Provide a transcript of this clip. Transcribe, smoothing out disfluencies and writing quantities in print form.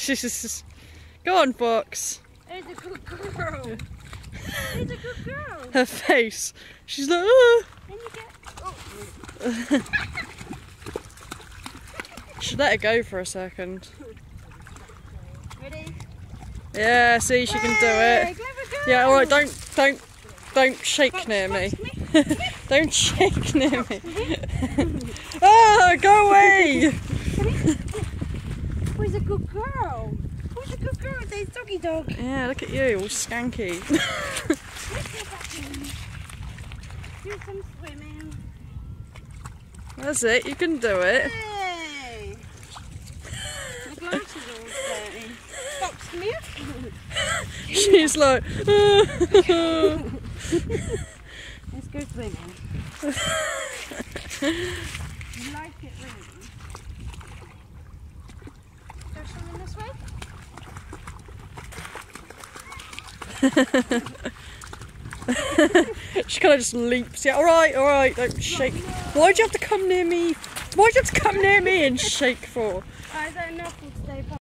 Go on, Fox. It's a good girl. It's a good girl. Her face. She's like, oh. Then you get... Oh. Should let her go for a second. Ready? Yeah, see, she can do it. Yeah, alright, don't shake near me. Don't shake near me. Oh, go away! Who's a good girl? Who's a good girl? There's doggy dog. Yeah, look at you, all skanky. Do some swimming. That's it, you can do it. Hey! My glasses are all dirty. Fox, come here. She's like, Let's go swimming. You like it, really? Go swimming this way? she kind of just leaps. Yeah, alright, don't shake. Why'd you have to come near me? Why'd you have to come near me and shake for? I don't know if we'll stay